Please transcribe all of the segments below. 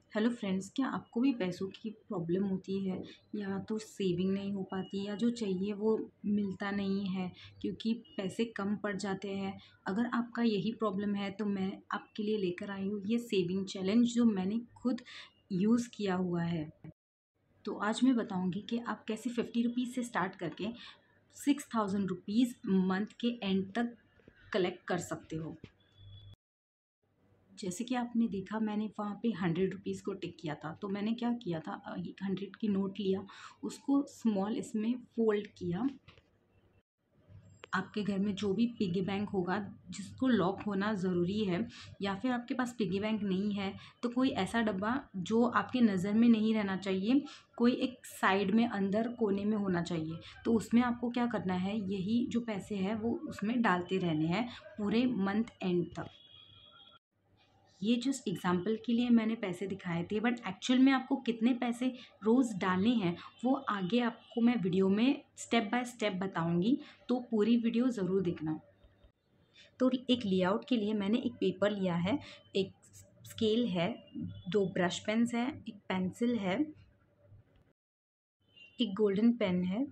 Hello friends, क्या आपको भी पैसों की प्रॉब्लम होती है या तो सेविंग नहीं हो पाती या जो चाहिए वो मिलता नहीं है क्योंकि पैसे कम पड़ जाते हैं। अगर आपका यही प्रॉब्लम है तो मैं आपके लिए लेकर आई हूँ ये सेविंग चैलेंज जो मैंने खुद यूज़ किया हुआ है। तो आज मैं बताऊँगी कि आप कैसे 50 रुपीज़ से स्टार्ट करके 6000 रुपीज़ मंथ के एंड तक कलेक्ट कर सकते हो। जैसे कि आपने देखा, मैंने वहाँ पे 100 रुपीज़ को टिक किया था। तो मैंने क्या किया था, एक 100 की नोट लिया, उसको स्मॉल इसमें फ़ोल्ड किया। आपके घर में जो भी पिगी बैंक होगा जिसको लॉक होना ज़रूरी है, या फिर आपके पास पिगी बैंक नहीं है तो कोई ऐसा डब्बा जो आपके नज़र में नहीं रहना चाहिए, कोई एक साइड में अंदर कोने में होना चाहिए। तो उसमें आपको क्या करना है, यही जो पैसे हैं वो उसमें डालते रहने हैं पूरे मंथ एंड तक। ये जस्ट एग्जाम्पल के लिए मैंने पैसे दिखाए थे, बट एक्चुअल में आपको कितने पैसे रोज़ डालने हैं वो आगे आपको मैं वीडियो में स्टेप बाय स्टेप बताऊंगी, तो पूरी वीडियो ज़रूर देखना। तो एक लेआउट के लिए मैंने एक पेपर लिया है, एक स्केल है, दो ब्रश पेन्स हैं, एक पेंसिल है, एक गोल्डन पेन है।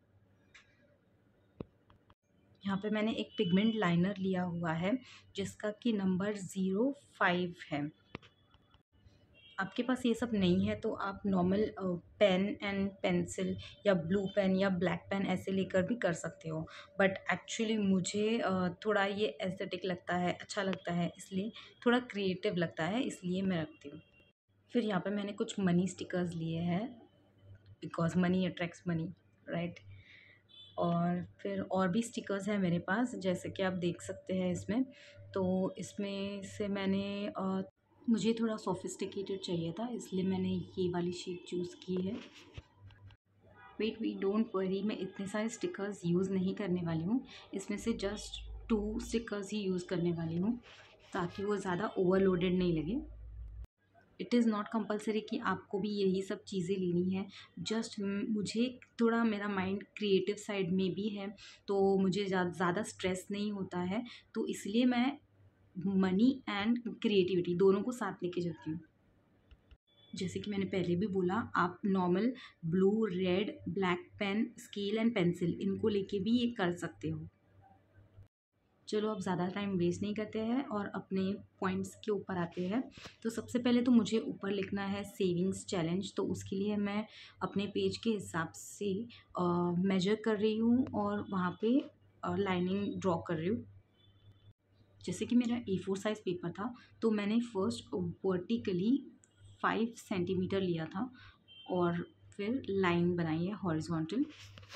यहाँ पे मैंने एक पिगमेंट लाइनर लिया हुआ है जिसका कि नंबर 05 है। आपके पास ये सब नहीं है तो आप नॉर्मल पेन एंड पेंसिल या ब्लू पेन या ब्लैक पेन ऐसे लेकर भी कर सकते हो, बट एक्चुअली मुझे थोड़ा ये एस्थेटिक लगता है, अच्छा लगता है, इसलिए थोड़ा क्रिएटिव लगता है, इसलिए मैं रखती हूँ। फिर यहाँ पे मैंने कुछ मनी स्टिकर्स लिए हैं, because money attracts money, right. और फिर और भी स्टिकर्स हैं मेरे पास, जैसे कि आप देख सकते हैं इसमें। तो इसमें से मैंने मुझे थोड़ा सोफिस्टिकेटेड चाहिए था, इसलिए मैंने ये वाली शीट चूज़ की है। वेट वी डोंट वरी, मैं इतने सारे स्टिकर्स यूज़ नहीं करने वाली हूँ, इसमें से जस्ट 2 स्टिकर्स ही यूज़ करने वाली हूँ ताकि वो ज़्यादा ओवरलोडेड नहीं लगे। इट इज़ नॉट कंपलसरी कि आपको भी यही सब चीज़ें लेनी है। जस्ट मुझे थोड़ा, मेरा माइंड क्रिएटिव साइड में भी है, तो मुझे ज़्यादा स्ट्रेस नहीं होता है, तो इसलिए मैं मनी एंड क्रिएटिविटी दोनों को साथ लेके चलती हूँ। जैसे कि मैंने पहले भी बोला, आप normal blue, red, black pen, scale and pencil इनको लेके भी ये कर सकते हो। चलो अब ज़्यादा टाइम वेस्ट नहीं करते हैं और अपने पॉइंट्स के ऊपर आते हैं। तो सबसे पहले तो मुझे ऊपर लिखना है सेविंग्स चैलेंज, तो उसके लिए मैं अपने पेज के हिसाब से मेजर कर रही हूँ और वहाँ पे लाइनिंग ड्रॉ कर रही हूँ। जैसे कि मेरा A4 साइज़ पेपर था, तो मैंने फर्स्ट वर्टिकली 5 सेंटीमीटर लिया था और फिर लाइन बनाई है हॉरिजॉन्टल।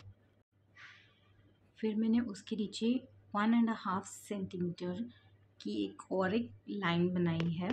फिर मैंने उसके नीचे 1.5 सेंटीमीटर की एक लाइन बनाई है।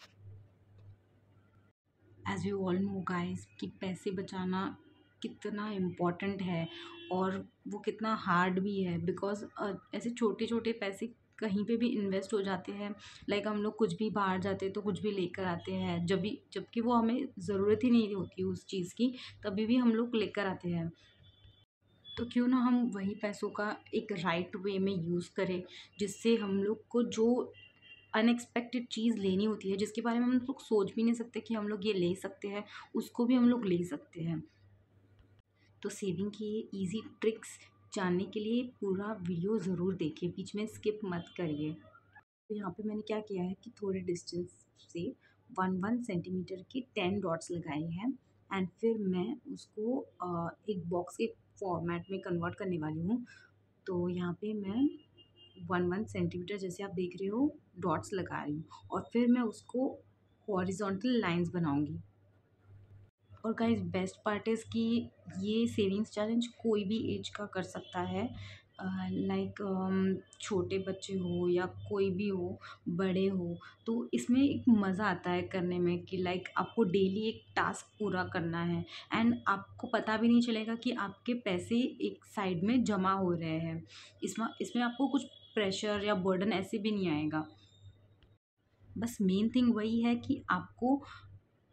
As you all know guys कि पैसे बचाना कितना इम्पॉर्टेंट है और वो कितना हार्ड भी है, बिकॉज़ ऐसे छोटे छोटे पैसे कहीं पे भी इन्वेस्ट हो जाते हैं। लाइक हम लोग कुछ भी बाहर जाते हैं तो कुछ भी लेकर आते हैं, जबकि वो हमें ज़रूरत ही नहीं होती उस चीज़ की, तभी भी हम लोग लेकर आते हैं। तो क्यों ना हम वही पैसों का एक राइट वे में यूज़ करें, जिससे हम लोग को जो अनएक्सपेक्टेड चीज़ लेनी होती है, जिसके बारे में हम लोग सोच भी नहीं सकते कि हम लोग ये ले सकते हैं, उसको भी हम लोग ले सकते हैं। तो सेविंग की ये ईज़ी ट्रिक्स जानने के लिए पूरा वीडियो ज़रूर देखिए, बीच में स्किप मत करिए। तो यहाँ पे मैंने क्या किया है कि थोड़े डिस्टेंस से 1 सेंटीमीटर के 10 डॉट्स लगाए हैं, एंड फिर मैं उसको एक बॉक्स के फॉर्मेट में कन्वर्ट करने वाली हूँ। तो यहाँ पे मैं 1 सेंटीमीटर, जैसे आप देख रहे हो, डॉट्स लगा रही हूँ और फिर मैं उसको हॉरिजॉन्टल लाइंस बनाऊँगी। और गाइस बेस्ट पार्ट इज़ कि ये सेविंग्स चैलेंज कोई भी एज का कर सकता है। लाइक छोटे बच्चे हो या कोई भी हो, बड़े हो, तो इसमें एक मज़ा आता है करने में कि लाइक आपको डेली एक टास्क पूरा करना है एंड आपको पता भी नहीं चलेगा कि आपके पैसे एक साइड में जमा हो रहे हैं। इसमें इसमें आपको कुछ प्रेशर या बर्डन ऐसे भी नहीं आएगा। बस मेन थिंग वही है कि आपको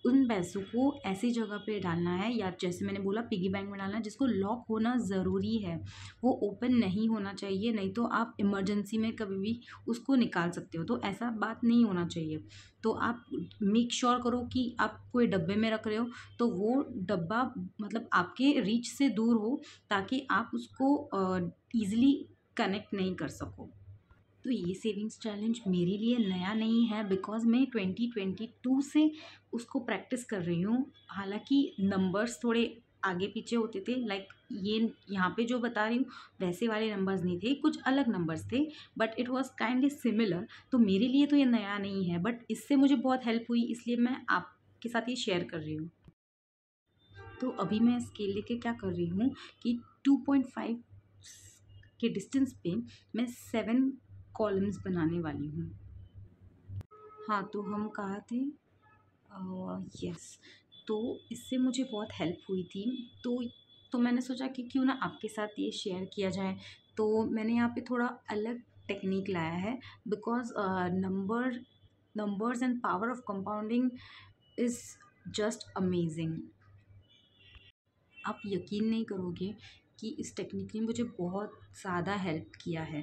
उन पैसों को ऐसी जगह पे डालना है, या जैसे मैंने बोला पिगी बैंक में डालना है जिसको लॉक होना ज़रूरी है। वो ओपन नहीं होना चाहिए, नहीं तो आप इमरजेंसी में कभी भी उसको निकाल सकते हो, तो ऐसा बात नहीं होना चाहिए। तो आप मेक श्योर करो कि आप कोई डब्बे में रख रहे हो तो वो डब्बा मतलब आपके रीच से दूर हो, ताकि आप उसको ईज़िली कनेक्ट नहीं कर सको। तो ये सेविंग्स चैलेंज मेरे लिए नया नहीं है, बिकॉज़ मैं 2022 से उसको प्रैक्टिस कर रही हूँ। हालाँकि नंबर्स थोड़े आगे पीछे होते थे, लाइक ये यहाँ पे जो बता रही हूँ वैसे वाले नंबर्स नहीं थे, कुछ अलग नंबर्स थे, but it was kindly similar. तो मेरे लिए तो ये नया नहीं है, बट इससे मुझे बहुत हेल्प हुई, इसलिए मैं आपके साथ ये शेयर कर रही हूँ। तो अभी मैं स्केल लेके क्या कर रही हूँ कि 2.5 के डिस्टेंस पे मैं 7 कॉलम्स बनाने वाली हूँ। हाँ, तो हम कहाँ थे? यस। तो इससे मुझे बहुत हेल्प हुई थी। तो मैंने सोचा कि क्यों ना आपके साथ ये शेयर किया जाए। तो मैंने यहाँ पे थोड़ा अलग टेक्नीक लाया है, because numbers and power of compounding is just amazing. आप यकीन नहीं करोगे कि इस टेक्निक ने मुझे बहुत ज़्यादा हेल्प किया है।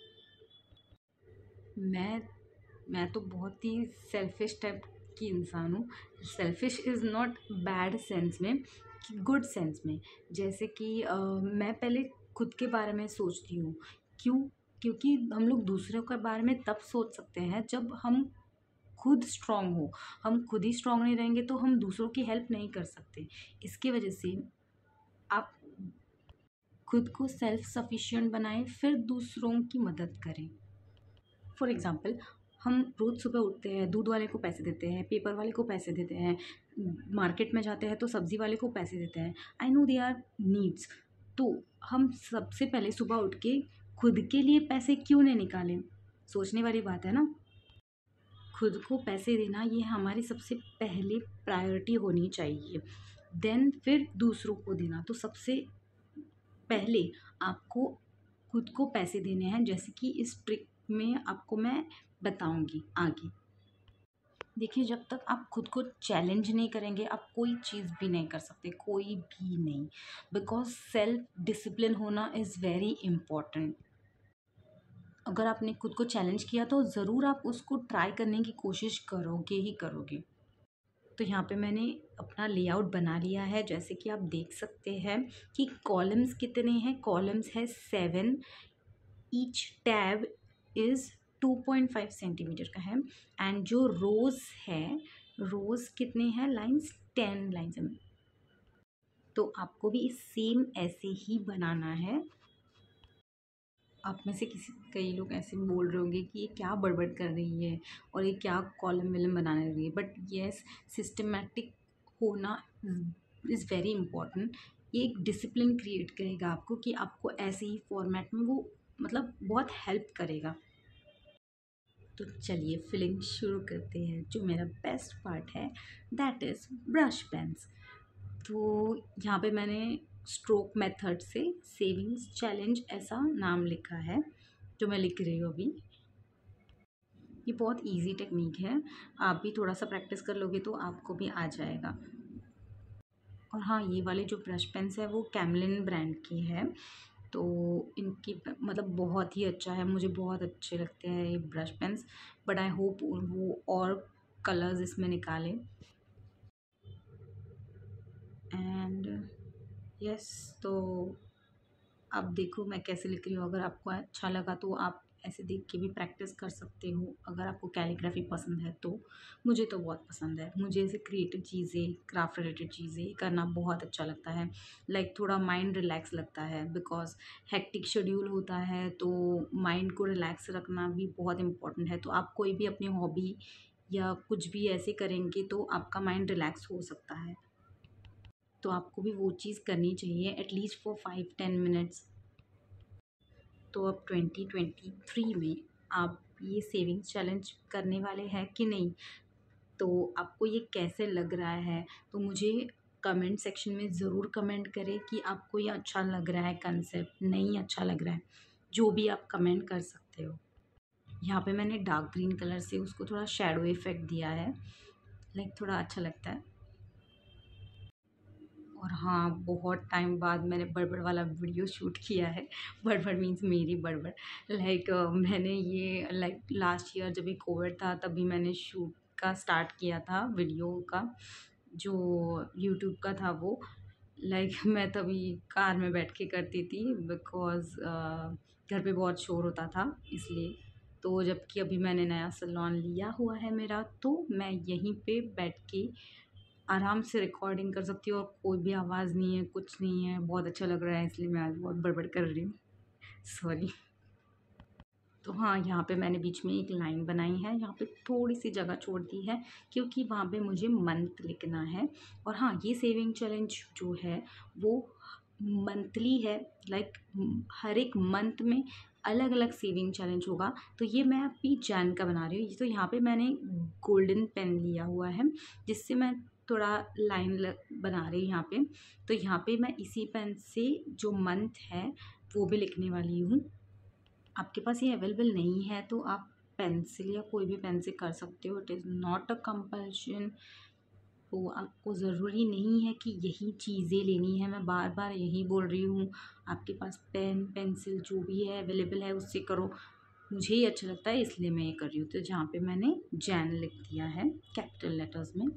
मैं मैं तो बहुत ही सेल्फ़िश टाइप की इंसान हूँ। Selfish is not bad sense में, कि गुड सेंस में। जैसे कि मैं पहले खुद के बारे में सोचती हूँ। क्यों? क्योंकि हम लोग दूसरों के बारे में तब सोच सकते हैं जब हम खुद स्ट्रॉन्ग हो। हम खुद ही स्ट्रॉन्ग नहीं रहेंगे तो हम दूसरों की हेल्प नहीं कर सकते। इसकी वजह से आप खुद को सेल्फ सफिशिएंट बनाएँ, फिर दूसरों की मदद करें। फॉर एग्ज़ाम्पल, हम रोज़ सुबह उठते हैं, दूध वाले को पैसे देते हैं, पेपर वाले को पैसे देते हैं, मार्केट में जाते हैं तो सब्ज़ी वाले को पैसे देते हैं। I know they are needs. तो हम सबसे पहले सुबह उठ के खुद के लिए पैसे क्यों नहीं निकालें? सोचने वाली बात है ना? खुद को पैसे देना ये हमारी सबसे पहले प्रायोरिटी होनी चाहिए। देन फिर दूसरों को देना। तो सबसे पहले आपको खुद को पैसे देने हैं, जैसे कि इस ट्रिक में आपको मैं बताऊंगी आगे। देखिए, जब तक आप खुद को चैलेंज नहीं करेंगे आप कोई चीज़ भी नहीं कर सकते, कोई भी नहीं। बिकॉज सेल्फ डिसिप्लिन होना इज़ वेरी इम्पॉर्टेंट। अगर आपने खुद को चैलेंज किया तो ज़रूर आप उसको ट्राई करने की कोशिश करोगे ही करोगे। तो यहाँ पे मैंने अपना लेआउट बना लिया है, जैसे कि आप देख सकते हैं कि कॉलम्स कितने हैं। कॉलम्स है 7। ईच टैब इज़ 2.5 सेंटीमीटर का है। एंड जो रोज़ है, रोज़ कितने हैं लाइन्स, 10 लाइन्स हैं। तो आपको भी सेम ऐसे ही बनाना है। आप में से कई लोग ऐसे बोल रहे होंगे कि ये क्या बड़बड़ कर रही है और ये क्या कॉलम विलम बनाने रही है, बट येस, सिस्टमेटिक होना इज़ वेरी इम्पॉर्टेंट। ये एक डिसिप्लिन क्रिएट करेगा आपको, कि आपको ऐसे ही फॉर्मेट में वो मतलब बहुत हेल्प करेगा। तो चलिए फिलिंग शुरू करते हैं। जो मेरा बेस्ट पार्ट है दैट इज़ ब्रश पेन्स। तो यहाँ पे मैंने स्ट्रोक मेथड से सेविंग्स चैलेंज ऐसा नाम लिखा है, जो मैं लिख रही हूँ अभी। ये बहुत इजी टेक्निक है, आप भी थोड़ा सा प्रैक्टिस कर लोगे तो आपको भी आ जाएगा। और हाँ, ये वाले जो ब्रश पेन्स है वो कैमलिन ब्रांड की है। तो इनकी मतलब बहुत ही अच्छा है, मुझे बहुत अच्छे लगते हैं ये brush pens. But I hope वो और कलर्स इसमें निकालें। एंड यस, तो आप देखो मैं कैसे लिख रही हूँ। अगर आपको अच्छा लगा तो आप ऐसे देख के भी प्रैक्टिस कर सकते हो, अगर आपको कैलीग्राफी पसंद है तो। मुझे तो बहुत पसंद है, मुझे ऐसे क्रिएटिव चीज़ें, क्राफ्ट रिलेटेड चीज़ें करना बहुत अच्छा लगता है। लाइक थोड़ा माइंड रिलैक्स लगता है, बिकॉज हेक्टिक शेड्यूल होता है तो माइंड को रिलैक्स रखना भी बहुत इम्पोर्टेंट है। तो आप कोई भी अपनी हॉबी या कुछ भी ऐसे करेंगे तो आपका माइंड रिलैक्स हो सकता है। तो आपको भी वो चीज़ करनी चाहिए एटलीस्ट फॉर 5-10 मिनट्स। तो अब 2023 में आप ये सेविंग्स चैलेंज करने वाले हैं कि नहीं? तो आपको ये कैसे लग रहा है? तो मुझे कमेंट सेक्शन में ज़रूर कमेंट करें कि आपको ये अच्छा लग रहा है कंसेप्ट, नहीं अच्छा लग रहा है, जो भी आप कमेंट कर सकते हो। यहाँ पे मैंने डार्क ग्रीन कलर से उसको थोड़ा शैडो इफ़ेक्ट दिया है, लाइक थोड़ा अच्छा लगता है। और हाँ, बहुत टाइम बाद मैंने बड़बड़ वाला वीडियो शूट किया है। बड़बड़ मीन्स मेरी बड़बड़। लाइक मैंने ये लाइक लास्ट ईयर जब ये कोविड था तभी मैंने शूट का स्टार्ट किया था वीडियो का, जो यूट्यूब का था वो। लाइक मैं तभी कार में बैठ के करती थी बिकॉज़ घर पे बहुत शोर होता था इसलिए। तो जबकि अभी मैंने नया सैलून लिया हुआ है मेरा, तो मैं यहीं पे बैठ के आराम से रिकॉर्डिंग कर सकती हूँ और कोई भी आवाज़ नहीं है, कुछ नहीं है। बहुत अच्छा लग रहा है इसलिए मैं आज बहुत बड़बड़ कर रही हूँ, सॉरी। तो हाँ, यहाँ पे मैंने बीच में एक लाइन बनाई है, यहाँ पे थोड़ी-सी जगह छोड़ दी है क्योंकि वहाँ पे मुझे मंथ लिखना है। और हाँ, ये सेविंग चैलेंज जो है वो मंथली है, लाइक हर एक मंथ में अलग-अलग सेविंग चैलेंज होगा। तो ये मैं अभी जैन का बना रही हूँ। तो यहाँ पे मैंने गोल्डन पेन लिया हुआ है जिससे मैं थोड़ा लाइन बना रही हूँ यहाँ पे। तो यहाँ पे मैं इसी पेन से जो मंथ है वो भी लिखने वाली हूँ। आपके पास ये अवेलेबल नहीं है तो आप पेंसिल या कोई भी पेन से कर सकते हो। It is not a compulsion. तो आपको ज़रूरी नहीं है कि यही चीज़ें लेनी है। मैं बार बार यही बोल रही हूँ, आपके पास पेन पेंसिल जो भी है अवेलेबल है उससे करो। मुझे ही अच्छा लगता है इसलिए मैं ये कर रही हूँ। तो जहाँ पे मैंने जैन लिख दिया है कैपिटल लेटर्स में।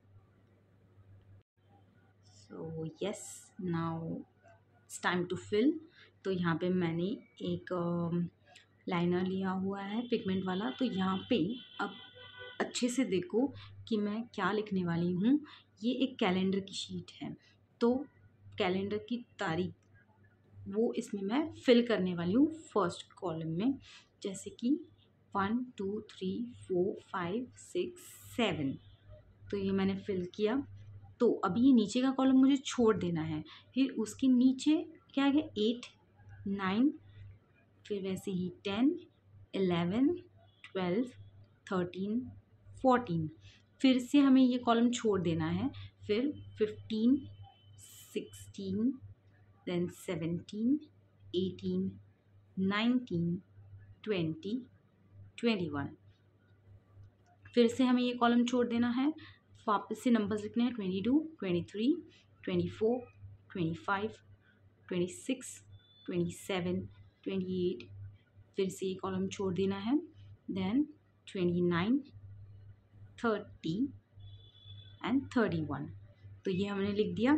So yes, now it's time to fill. तो यहाँ पे मैंने एक लाइनर लिया हुआ है पिगमेंट वाला। तो यहाँ पे अब अच्छे से देखो कि मैं क्या लिखने वाली हूँ। ये एक कैलेंडर की शीट है, तो कैलेंडर की तारीख वो इसमें मैं फिल करने वाली हूँ फर्स्ट कॉलम में। जैसे कि 1 2 3 4 5 6 7। तो ये मैंने फिल किया। तो अभी ये नीचे का कॉलम मुझे छोड़ देना है। फिर उसके नीचे क्या आ गया, 8 9, फिर वैसे ही 10 11 12 13 14। फिर से हमें ये कॉलम छोड़ देना है। फिर 15 16 देन 17 18 19 20 21। फिर से हमें ये कॉलम छोड़ देना है। वापस से नंबर्स लिखने हैं 22 23 24 25 26 27 28। फिर से ये कॉलम छोड़ देना है। Then 29 30 and 31। तो ये हमने लिख दिया।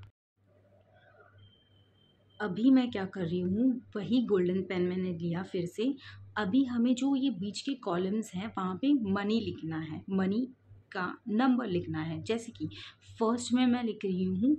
अभी मैं क्या कर रही हूँ, वही गोल्डन पेन मैंने लिया फिर से। अभी हमें जो ये बीच के कॉलम्स हैं वहाँ पे मनी लिखना है, मनी का नंबर लिखना है। जैसे कि फर्स्ट में मैं लिख रही हूँ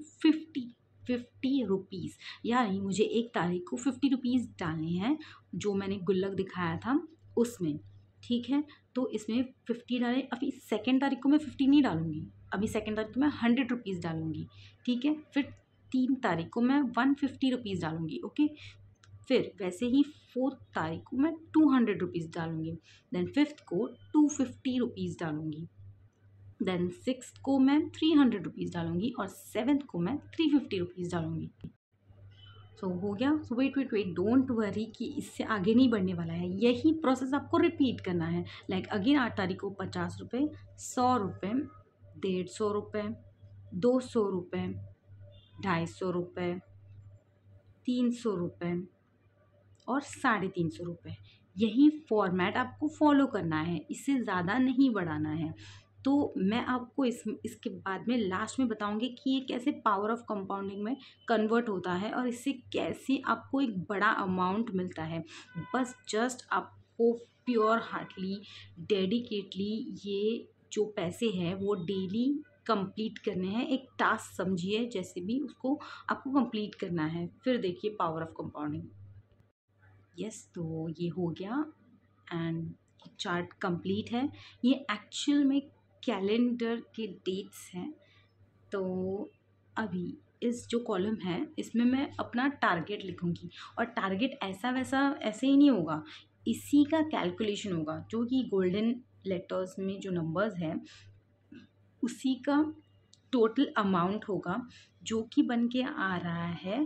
50 रुपीज़, यानी मुझे एक तारीख को 50 रुपीज़ डालने हैं जो मैंने गुल्लक दिखाया था उसमें। ठीक है, तो इसमें 50 डाले। अभी सेकेंड तारीख को मैं 50 नहीं डालूँगी, अभी सेकेंड तारीख को मैं 100 रुपीज़ डालूँगी। ठीक है, फिर 3 तारीख को मैं 150 रुपीज़ डालूँगी। ओके, फिर वैसे ही 4th तारीख को मैं 200 रुपीज़ डालूँगी। देन 5th को 250 रुपीज़ डालूँगी। देन 6th को मैं 300 रुपीज़ डालूँगी और 7th को मैं 350 रुपीज़ डालूँगी। सो हो गया। सो वेट, डोंट वरी कि इससे आगे नहीं बढ़ने वाला है। यही प्रोसेस आपको रिपीट करना है। लाइक अगेन 8 तारीख को 50 रुपये, 100 रुपये, 150 रुपये, 200 रुपये, 250 रुपये, 300 रुपये और 350 रुपये। यही फॉर्मेट आपको फॉलो करना है, इससे ज़्यादा नहीं बढ़ाना है। तो मैं आपको इसके बाद में लास्ट में बताऊंगी कि ये कैसे पावर ऑफ कंपाउंडिंग में कन्वर्ट होता है और इससे कैसे आपको एक बड़ा अमाउंट मिलता है। बस जस्ट आपको प्योर हार्टली डेडिकेटली ये जो पैसे हैं वो डेली कंप्लीट करने हैं। एक टास्क समझिए, जैसे भी उसको आपको कंप्लीट करना है। फिर देखिए पावर ऑफ कंपाउंडिंग। यस, तो ये हो गया एंड चार्ट कंप्लीट है। ये एक्चुअल में कैलेंडर के डेट्स हैं। तो अभी इस जो कॉलम है इसमें मैं अपना टारगेट लिखूंगी और टारगेट ऐसा वैसा ऐसे ही नहीं होगा, इसी का कैलकुलेशन होगा। जो कि गोल्डन लेटर्स में जो नंबर्स हैं उसी का टोटल अमाउंट होगा जो कि बन के आ रहा है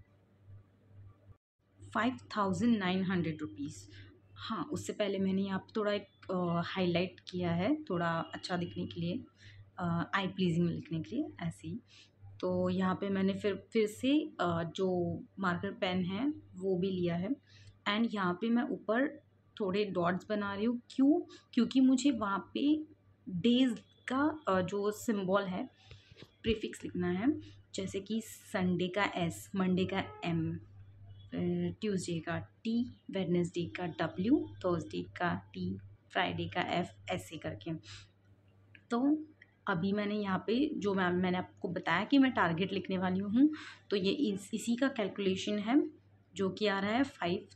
5900 रुपीज़। हाँ, उससे पहले मैंने यहाँ पर थोड़ा एक हाईलाइट किया है थोड़ा अच्छा दिखने के लिए। आई प्लीजिंग लिखने के लिए ऐसे ही। तो यहाँ पे मैंने फिर से जो मार्कर पेन है वो भी लिया है एंड यहाँ पे मैं ऊपर थोड़े डॉट्स बना रही हूँ। क्यों? क्योंकि मुझे वहाँ पे डेज का जो सिंबल है प्रीफिक्स लिखना है, जैसे कि संडे का एस, मंडे का एम, ट्यूसडे का टी, वेडनेसडे का डब्ल्यू, थर्सडे का टी, फ्राइडे का एफ, ऐसे करके। तो अभी मैंने यहाँ पे जो मैंने आपको बताया कि मैं टारगेट लिखने वाली हूँ, तो ये इसी का कैलकुलेशन है जो कि आ रहा है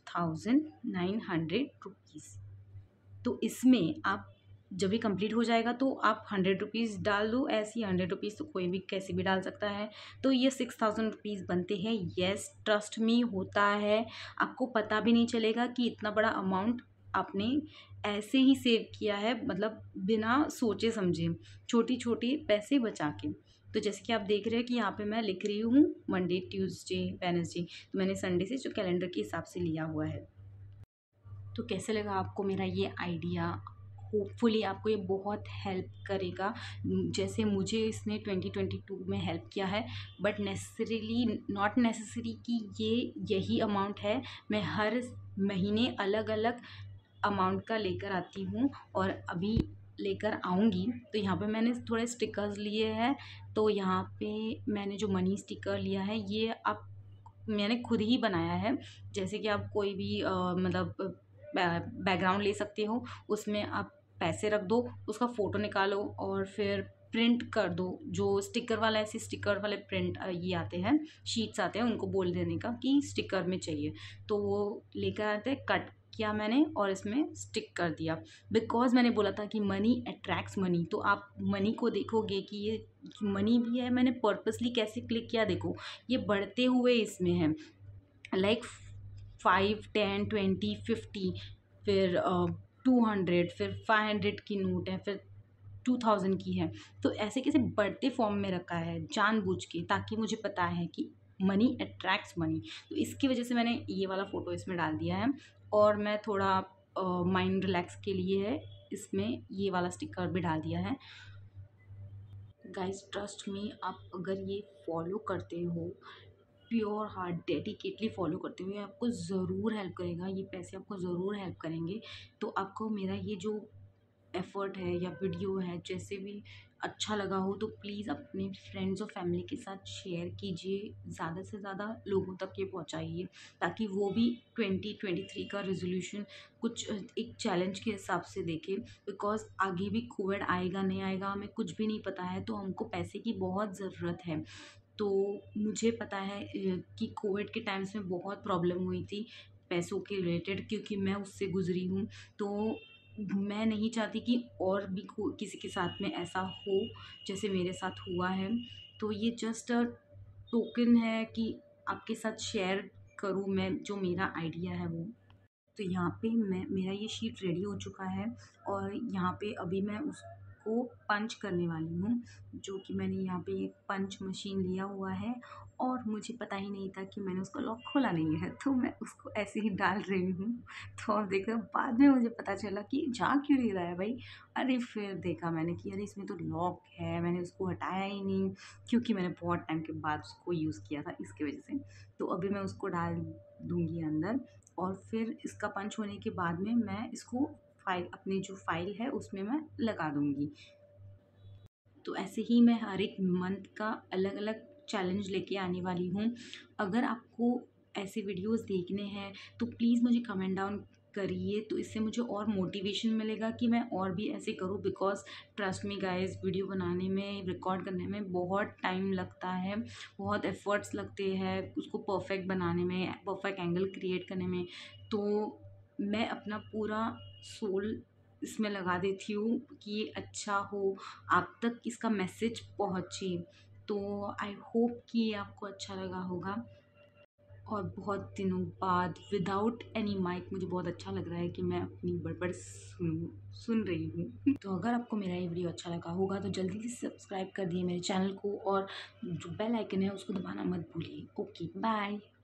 5900 रुपीज़। तो इसमें आप जब ये कंप्लीट हो जाएगा तो आप 100 रुपीज़ डाल दो, ऐसे ही 100 रुपीज़ तो कोई भी कैसे भी डाल सकता है, तो ये 6000 रुपीज़ बनते हैं। येस, ट्रस्ट मी, होता है। आपको पता भी नहीं चलेगा कि इतना बड़ा अमाउंट आपने ऐसे ही सेव किया है, मतलब बिना सोचे समझे, छोटी छोटी पैसे बचा के। तो जैसे कि आप देख रहे हैं कि यहाँ पे मैं लिख रही हूँ मंडे, ट्यूसडे, वेडनेसडे, तो मैंने संडे से जो कैलेंडर के हिसाब से लिया हुआ है। तो कैसे लगा आपको मेरा ये आइडिया? होपफुली आपको ये बहुत हेल्प करेगा, जैसे मुझे इसने 2022 में हेल्प किया है। बट नेसेसरीली नॉट नेसेसरी कि ये यही अमाउंट है। मैं हर महीने अलग अलग अमाउंट का लेकर आती हूँ और अभी लेकर आऊँगी। तो यहाँ पे मैंने थोड़े स्टिकर्स लिए हैं, तो यहाँ पे मैंने जो मनी स्टिकर लिया है ये आप मैंने खुद ही बनाया है। जैसे कि आप कोई भी मतलब बैकग्राउंड ले सकते हो, उसमें आप पैसे रख दो, उसका फ़ोटो निकालो और फिर प्रिंट कर दो। जो स्टिकर वाला, ऐसे स्टिकर वाले प्रिंट ये आते हैं, शीट्स आते हैं, उनको बोल देने का कि स्टिकर में चाहिए, तो वो लेकर आते हैं। कट किया मैंने और इसमें स्टिक कर दिया, बिकॉज मैंने बोला था कि मनी अट्रैक्ट्स मनी। तो आप मनी को देखोगे कि ये मनी भी है। मैंने पर्पसली कैसे क्लिक किया, देखो ये बढ़ते हुए इसमें है, लाइक 5, 10, 20, 50, फिर 200, फिर 500 की नोट है, फिर 2000 की है। तो ऐसे कैसे बढ़ते फॉर्म में रखा है जानबूझ के, ताकि मुझे पता है कि मनी अट्रैक्ट्स मनी। तो इसकी वजह से मैंने ये वाला फ़ोटो इसमें डाल दिया है। और मैं थोड़ा माइंड रिलैक्स के लिए है इसमें ये वाला स्टिकर भी डाल दिया है। गाइस ट्रस्ट मी, आप अगर ये फॉलो करते हो, प्योर हार्ट डेडिकेटली फॉलो करते हुए, आपको ज़रूर हेल्प करेगा। ये पैसे आपको ज़रूर हेल्प करेंगे। तो आपको मेरा ये जो एफ़र्ट है या वीडियो है, जैसे भी अच्छा लगा हो, तो प्लीज़ अपने फ्रेंड्स और फैमिली के साथ शेयर कीजिए, ज़्यादा से ज़्यादा लोगों तक ये पहुंचाइए, ताकि वो भी 2023 का रेजोल्यूशन कुछ एक चैलेंज के हिसाब से देखें। बिकॉज आगे भी कोविड आएगा नहीं आएगा हमें कुछ भी नहीं पता है, तो हमको पैसे की बहुत ज़रूरत है। तो मुझे पता है कि कोविड के टाइम्स में बहुत प्रॉब्लम हुई थी पैसों के रिलेटेड, क्योंकि मैं उससे गुज़री हूँ। तो मैं नहीं चाहती कि और भी किसी के साथ में ऐसा हो जैसे मेरे साथ हुआ है। तो ये जस्ट टोकन है कि आपके साथ शेयर करूँ मैं जो मेरा आइडिया है वो। तो यहाँ पे मेरा ये शीट रेडी हो चुका है और यहाँ पे अभी मैं उसको पंच करने वाली हूँ, जो कि मैंने यहाँ पे एक पंच मशीन लिया हुआ है और मुझे पता ही नहीं था कि मैंने उसका लॉक खोला नहीं है, तो मैं उसको ऐसे ही डाल रही हूँ। तो अब देखो बाद में मुझे पता चला कि जा क्यों नहीं रहा है भाई। अरे फिर देखा मैंने कि अरे इसमें तो लॉक है, मैंने उसको हटाया ही नहीं, क्योंकि मैंने बहुत टाइम के बाद उसको यूज़ किया था इसकी वजह से। तो अभी मैं उसको डाल दूँगी अंदर और फिर इसका पंच होने के बाद में मैं इसको फाइल, अपनी जो फाइल है उसमें मैं लगा दूँगी। तो ऐसे ही मैं हर एक मंथ का अलग अलग चैलेंज लेके आने वाली हूँ। अगर आपको ऐसे वीडियोस देखने हैं तो प्लीज़ मुझे कमेंट डाउन करिए, तो इससे मुझे और मोटिवेशन मिलेगा कि मैं और भी ऐसे करूँ। Because trust me guys, video बनाने में, रिकॉर्ड करने में बहुत टाइम लगता है, बहुत एफर्ट्स लगते हैं उसको परफेक्ट बनाने में, परफेक्ट एंगल क्रिएट करने में। तो मैं अपना पूरा सोल इसमें लगा देती हूँ कि ये अच्छा हो, आप तक इसका मैसेज पहुँचे। तो आई होप कि ये आपको अच्छा लगा होगा। और बहुत दिनों बाद विदाउट एनी माइक मुझे बहुत अच्छा लग रहा है कि मैं अपनी बड़बड़ सुन रही हूँ। तो अगर आपको मेरा ये वीडियो अच्छा लगा होगा तो जल्दी से सब्सक्राइब कर दिए मेरे चैनल को, और जो बेल आइकन है उसको दबाना मत भूलिए। Okay bye.